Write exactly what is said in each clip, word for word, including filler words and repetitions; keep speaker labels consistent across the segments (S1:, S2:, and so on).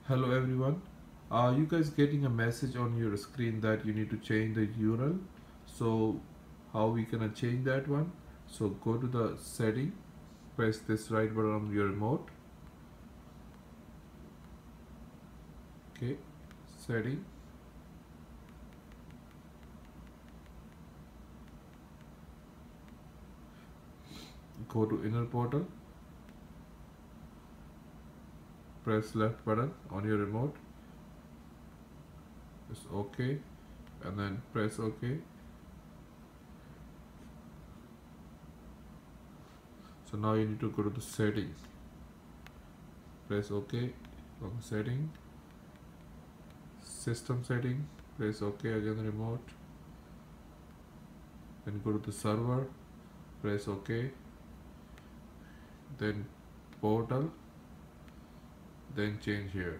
S1: Hello everyone. Are you guys getting a message on your screen that you need to change the U R L? So how we gonna change that one? So go to the setting, press this right button on your remote. Okay, setting. Go to inner portal. Press left button on your remote. It's OK, and then press OK. So now you need to go to the settings. Press OK on the setting. System setting. Press OK again remote. Then go to the server. Press OK. Then portal. Then change here.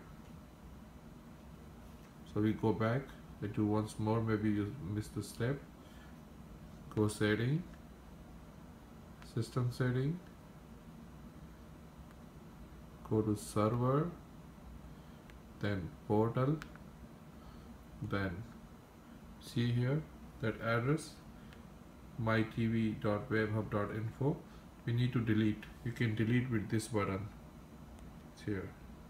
S1: So we go back. I do once more. Maybe you missed the step. Go setting. System setting. Go to server. Then portal. Then see here that address my t v dot webhub dot info. We need to delete. You can delete with this button. It's here.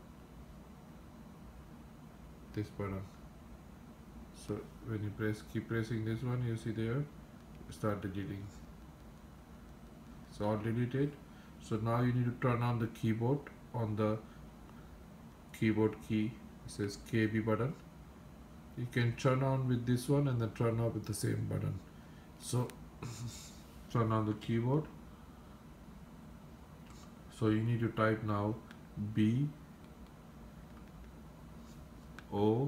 S1: This button. So when you press, keep pressing this one, you see there, start deleting. It's all deleted. So now you need to turn on the keyboard. On the keyboard key, it says K B button. You can turn on with this one and then turn off with the same button. So turn on the keyboard. So you need to type now B O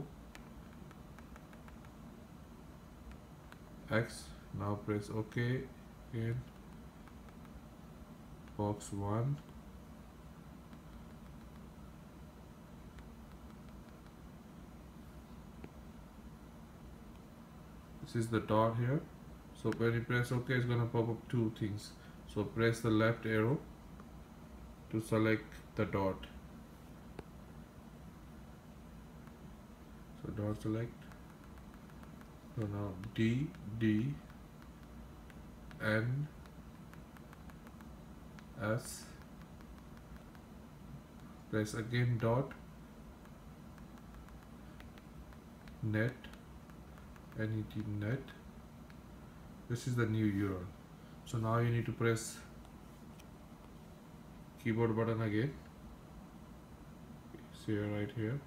S1: X. Now press OK again. Box one. This is the dot here. So when you press OK, it's gonna pop up two things. So press the left arrow to select the dot. So dot select. So now D D N S. Press again dot. Net. N E T net. This is the new U R L. So now you need to press keyboard button again. See here, right here.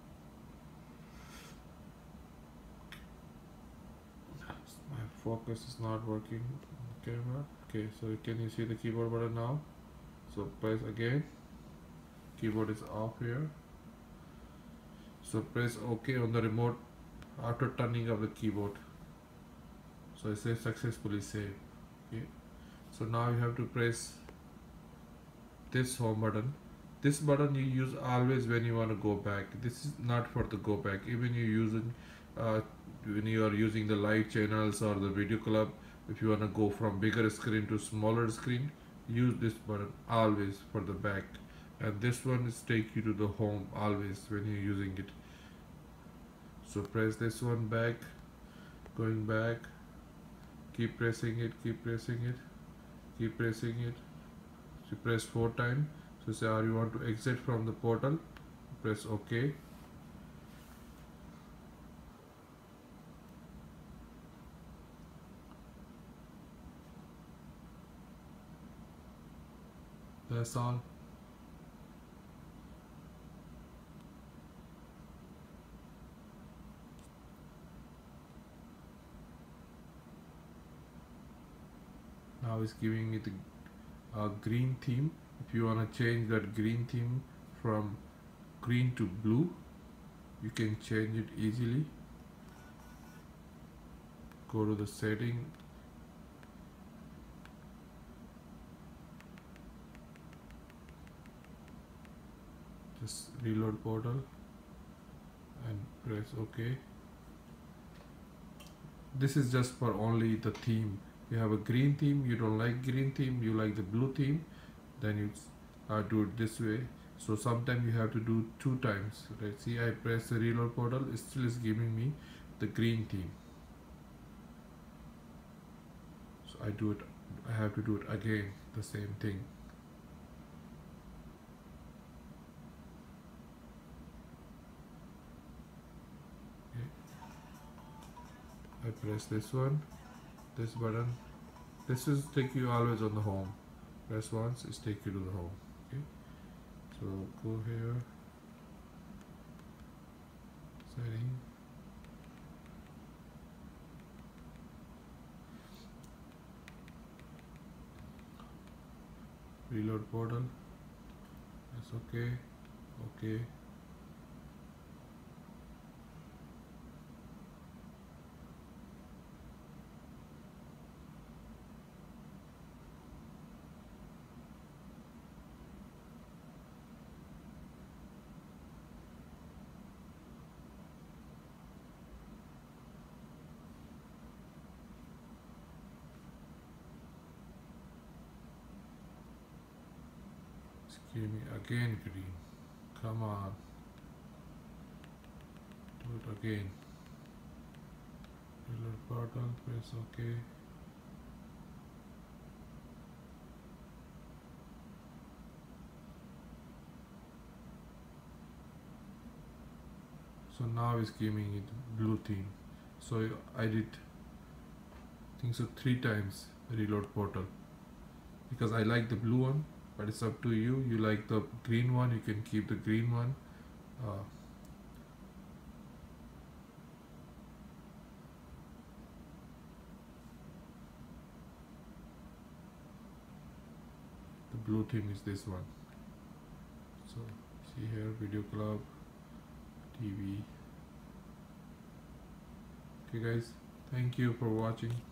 S1: My focus is not working on the camera. Okay, so can you see the keyboard button now? So press again. Keyboard is off here. So press OK on the remote after turning off the keyboard. So it says successfully saved. Okay. So now you have to press this home button. This button you use always when you want to go back. This is not for the go back. Even you using uh, when you are using the live channels or the video club, if you want to go from bigger screen to smaller screen, use this button always for the back. And this one is take you to the home always when you're using it. So press this one back, going back, keep pressing it, keep pressing it, keep pressing it. So press four times. So say, are you want to exit from the portal? Press OK. That's all. Now it's giving me the uh, green theme. If you want to change that green theme from green to blue, you can change it easily. Go to the setting. Just reload portal and press OK. This is just for only the theme. You have a green theme, you don't like green theme, you like the blue theme, then you uh, do it this way. So sometimes you have to do two times. Right, see, I press the reload portal, it still is giving me the green theme. So I do it, I have to do it again, the same thing. Okay. I press this one, this button. This is take you always on the home. Press once, it's take you to the home. Okay. So go here, setting. Reload portal. That's okay. Okay. Give me again green. Come on. Do it again. Reload portal, press OK. So now it's giving it blue theme. So I did I think so three times reload portal because I like the blue one, but it's up to you. You like the green one, you can keep the green one. Uh, the blue theme is this one. So see here, video club, T V. Okay guys, thank you for watching.